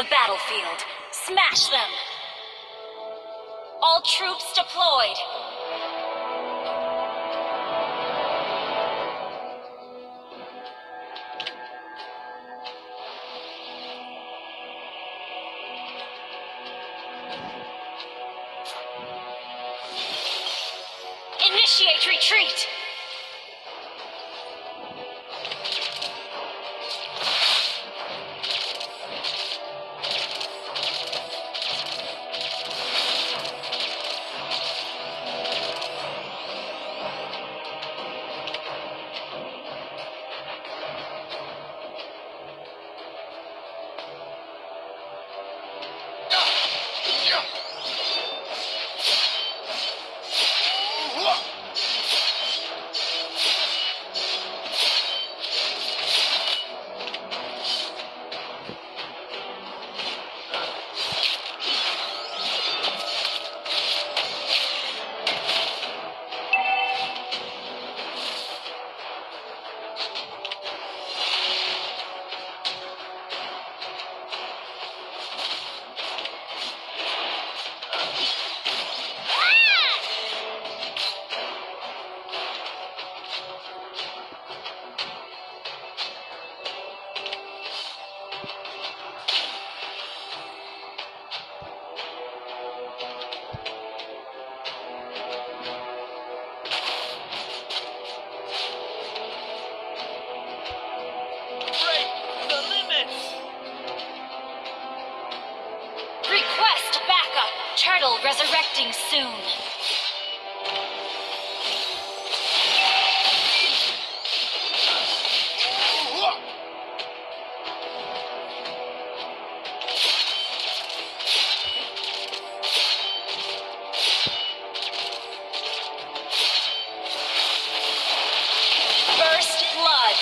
the battlefield. Smash them! All troops deployed! Initiate retreat! Turtle resurrecting soon. First blood.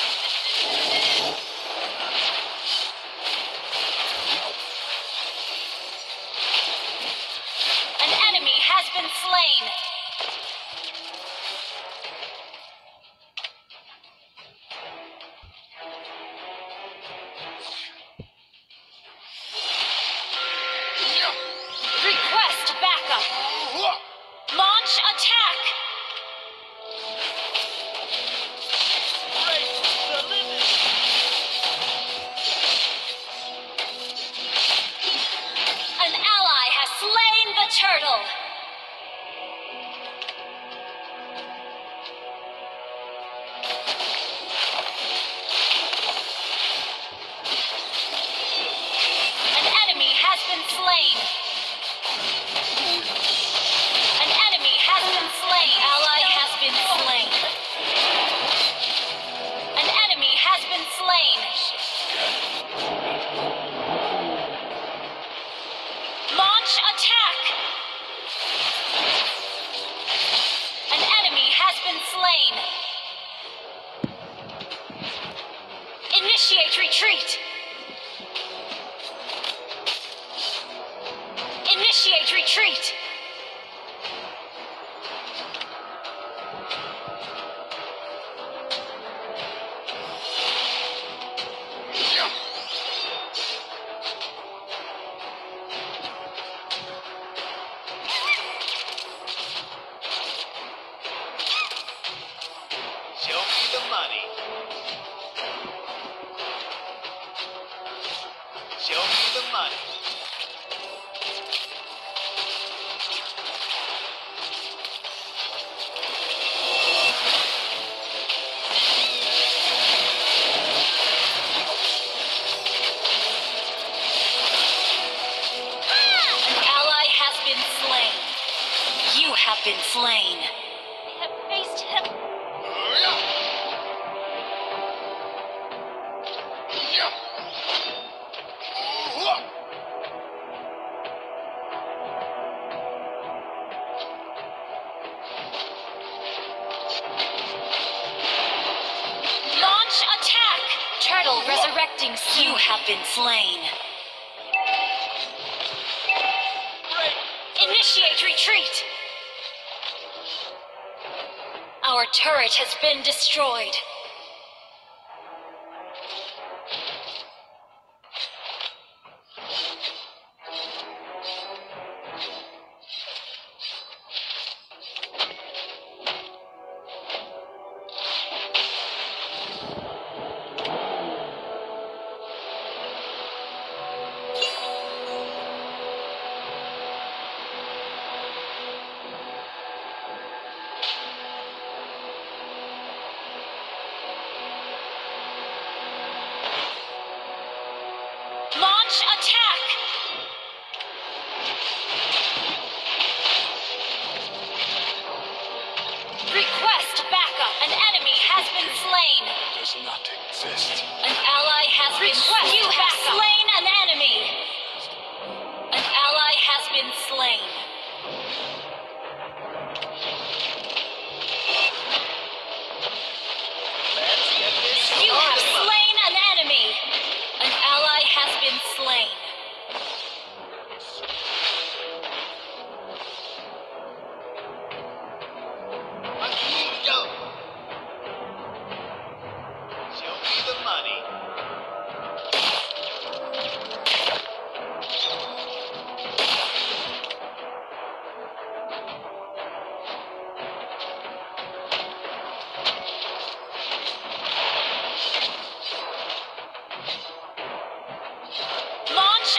Been slain. Request backup. Launch attack. An ally has slain the turtle. Slain. An enemy has been slain. Ally has been slain. An enemy has been slain. Launch attack. An enemy has been slain. Initiate retreat. Initiate retreat! Show me the money. Show me the money. Have been slain. They have faced him. Launch attack! Turtle resurrecting. You have been slain. Initiate retreat! Our turret has been destroyed.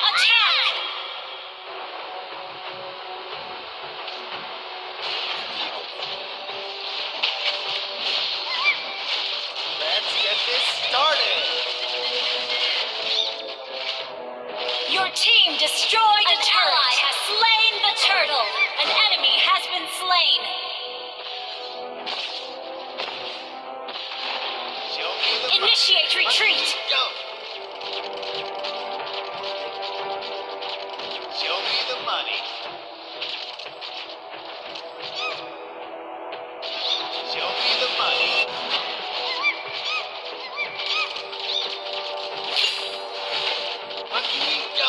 attack! Let's get this started. Your team destroyed a turret. Ally has slain the turtle. An enemy has been slain. Show me the Initiate retreat. Go. Show me the money. Show me the money. Monkey, go.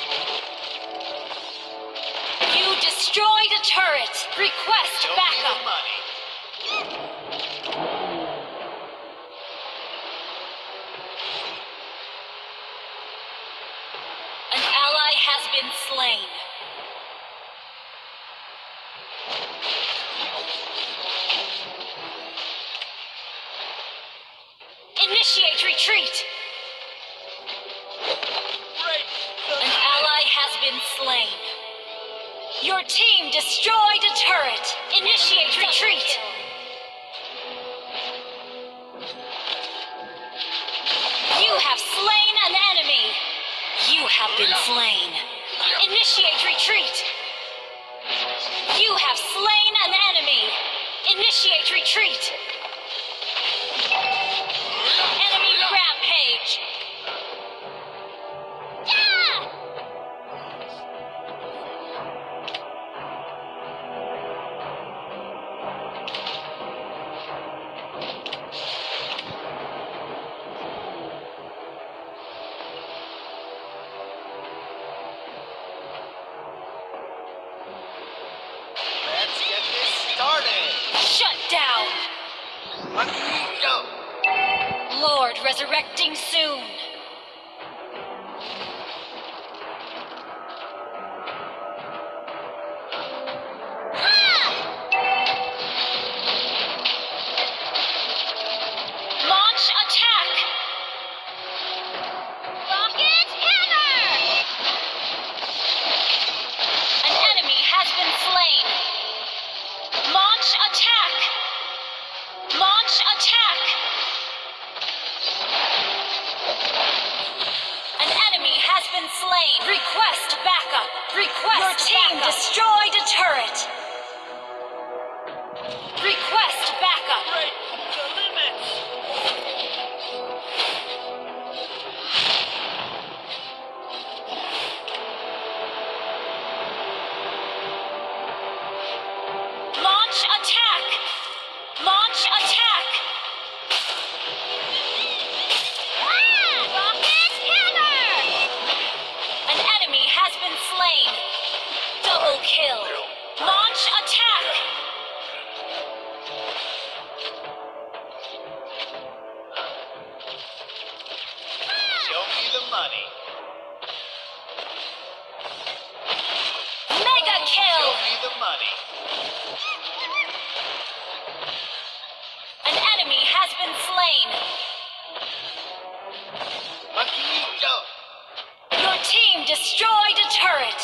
You destroyed a turret. Request Show me backup. the money. An ally has been slain. Initiate retreat. An ally has been slain. Your team destroyed a turret. Initiate retreat. You have slain an enemy. You have been slain. Initiate retreat. You have slain an enemy. Initiate retreat. Enemy rampage. Yeah! Let's get this started. Shut down. Monkey, go. Lord resurrecting soon. Launch attack. Rocket hammer. An enemy has been slain. Launch attack. Launch attack. An enemy has been slain. Request backup. Request Your team backup. Destroyed a turret. Request backup. Right to limits. Launch attack. Launch attack. Rocket hammer. An enemy has been slain. Double kill. Launch attack. Show me the money. Mega kill. Show me the money. An enemy has been slain. Monkey, go. Your team destroyed a turret.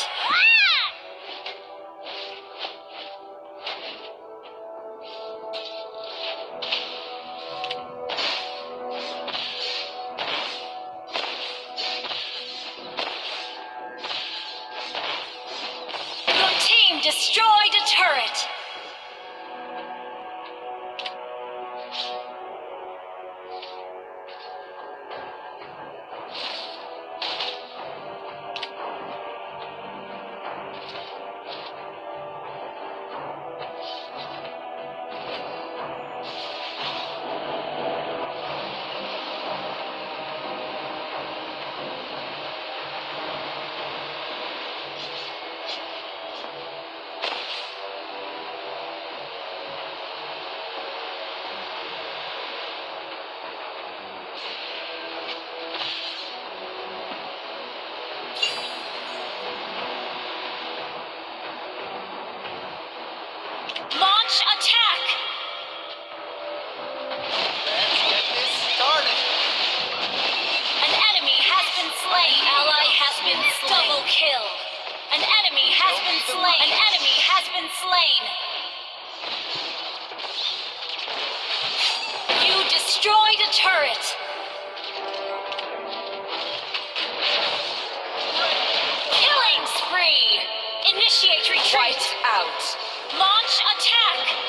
Your team destroyed a turret. kill. An enemy has been slain. An enemy has been slain. You destroyed a turret. Killing spree. Initiate retreat. Out. Launch attack.